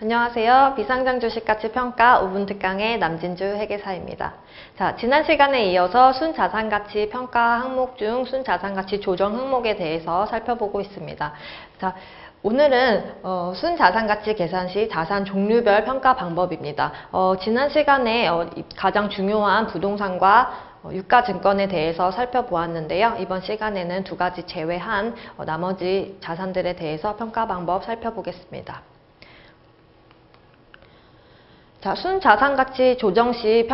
안녕하세요. 비상장 주식가치 평가 5분 특강의 남진주 회계사입니다. 자, 지난 시간에 이어서 순자산가치 평가 항목 중 순자산가치 조정 항목에 대해서 살펴보고 있습니다. 자, 오늘은 순자산가치 계산 시 자산 종류별 평가 방법입니다. 지난 시간에 가장 중요한 부동산과 유가증권에 대해서 살펴보았는데요. 이번 시간에는 두 가지 제외한 나머지 자산들에 대해서 평가 방법 살펴보겠습니다. 자, 순자산가치 조정 시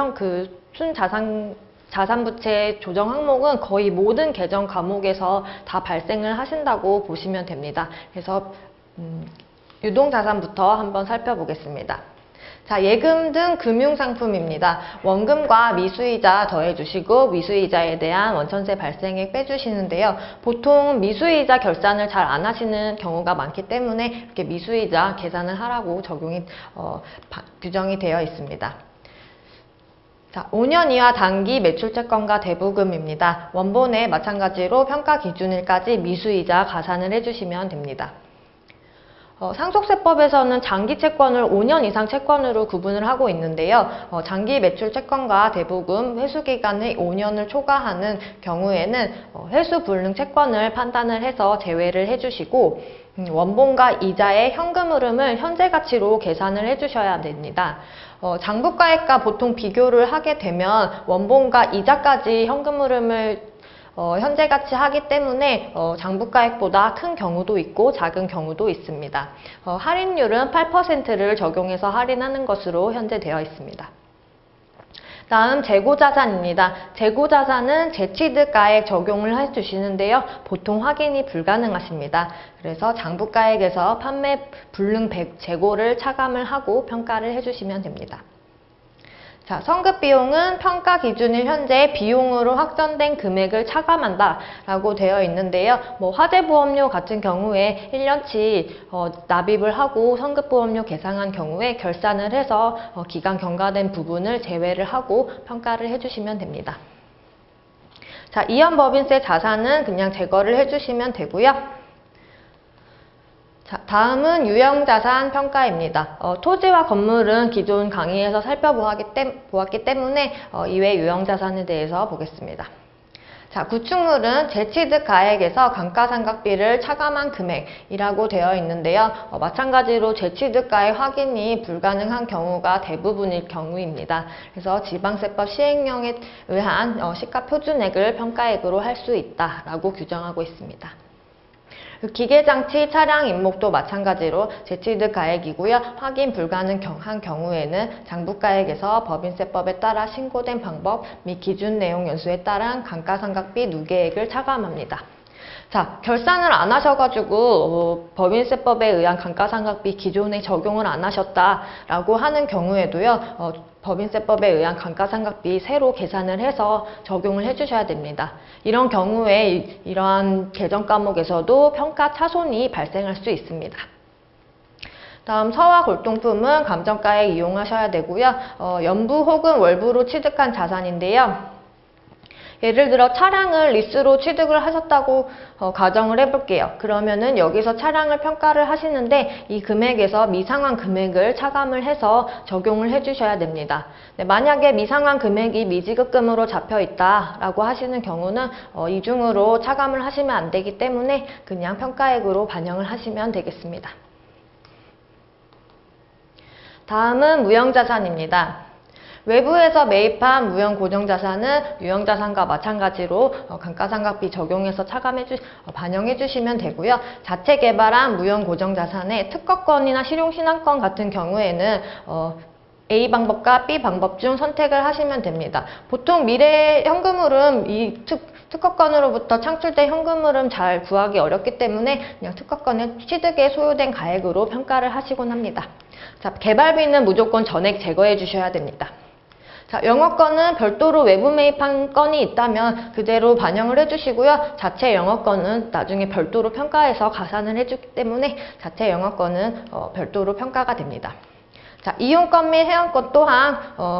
자산부채 조정 항목은 거의 모든 계정 과목에서 다 발생을 하신다고 보시면 됩니다. 그래서 유동자산부터 한번 살펴보겠습니다. 자, 예금 등 금융상품입니다. 원금과 미수이자 더해주시고 미수이자에 대한 원천세 발생액 빼주시는데요. 보통 미수이자 결산을 잘 안 하시는 경우가 많기 때문에 이렇게 미수이자 계산을 하라고 규정이 되어 있습니다. 자, 5년 이하 단기 매출채권과 대부금입니다. 원본에 마찬가지로 평가 기준일까지 미수이자 가산을 해주시면 됩니다. 상속세법에서는 장기 채권을 5년 이상 채권으로 구분을 하고 있는데요. 장기 매출 채권과 대부금 회수기간의 5년을 초과하는 경우에는 회수 불능 채권을 판단을 해서 제외를 해주시고 원본과 이자의 현금 흐름을 현재 가치로 계산을 해주셔야 됩니다. 장부가액과 보통 비교를 하게 되면 원본과 이자까지 현금 흐름을 현재 가치 하기 때문에 장부가액보다 큰 경우도 있고 작은 경우도 있습니다. 할인율은 8%를 적용해서 할인하는 것으로 현재 되어 있습니다. 다음 재고자산입니다. 재고자산은 재취득가액 적용을 해주시는데요. 보통 확인이 불가능하십니다. 그래서 장부가액에서 판매 불능 재고를 차감을 하고 평가를 해주시면 됩니다. 자, 선급비용은 평가 기준일 현재 비용으로 확정된 금액을 차감한다 라고 되어 있는데요. 화재보험료 같은 경우에 1년치 납입을 하고 선급보험료 계상한 경우에 결산을 해서 기간 경과된 부분을 제외를 하고 평가를 해주시면 됩니다. 자, 이연법인세 자산은 그냥 제거를 해주시면 되고요. 자, 다음은 유형자산 평가입니다. 토지와 건물은 기존 강의에서 살펴보았기 때문에 이외 유형자산에 대해서 보겠습니다. 자, 구축물은 재취득 가액에서 감가상각비를 차감한 금액이라고 되어 있는데요. 마찬가지로 재취득 가액 확인이 불가능한 경우가 대부분일 경우입니다. 그래서 지방세법 시행령에 의한 시가표준액을 평가액으로 할 수 있다라고 규정하고 있습니다. 기계장치, 차량 임목도 마찬가지로 재취득 가액이고요. 확인 불가능한 경우에는 장부가액에서 법인세법에 따라 신고된 방법 및 기준 내용 연수에 따른 감가상각비 누계액을 차감합니다. 자, 결산을 안 하셔가지고 법인세법에 의한 감가상각비 기존에 적용을 안 하셨다라고 하는 경우에도요. 법인세법에 의한 감가상각비 새로 계산을 해서 적용을 해주셔야 됩니다. 이런 경우에 이러한 계정 과목에서도 평가 차손이 발생할 수 있습니다. 다음 서화 골동품은 감정가액 이용하셔야 되고요. 연부 혹은 월부로 취득한 자산인데요. 예를 들어 차량을 리스로 취득을 하셨다고 가정을 해볼게요. 그러면은 여기서 차량을 평가를 하시는데 이 금액에서 미상환 금액을 차감을 해서 적용을 해주셔야 됩니다. 네, 만약에 미상환 금액이 미지급금으로 잡혀 있다라고 하시는 경우는 이중으로 차감을 하시면 안 되기 때문에 그냥 평가액으로 반영을 하시면 되겠습니다. 다음은 무형자산입니다. 외부에서 매입한 무형 고정자산은 유형자산과 마찬가지로 감가상각비 적용해서 반영해 주시면 되고요. 자체 개발한 무형 고정자산의 특허권이나 실용신한권 같은 경우에는 A 방법과 B 방법 중 선택을 하시면 됩니다. 보통 미래 현금흐름 이 특허권으로부터 창출된 현금흐름 잘 구하기 어렵기 때문에 그냥 특허권의 취득에 소요된 가액으로 평가를 하시곤 합니다. 자, 개발비는 무조건 전액 제거해 주셔야 됩니다. 자, 영업권은 별도로 외부 매입한 건이 있다면 그대로 반영을 해주시고요. 자체 영업권은 나중에 별도로 평가해서 가산을 해주기 때문에 자체 영업권은 별도로 평가가 됩니다. 자, 이용권 및 회원권 또한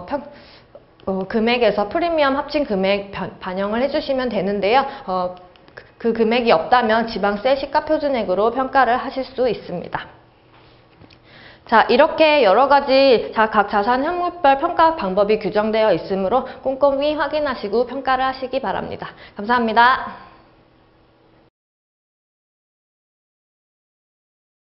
금액에서 프리미엄 합친 금액 반영을 해주시면 되는데요. 그 금액이 없다면 지방세 시가표준액으로 평가를 하실 수 있습니다. 자, 이렇게 여러 가지 각 자산 항목별 평가 방법이 규정되어 있으므로 꼼꼼히 확인하시고 평가를 하시기 바랍니다. 감사합니다.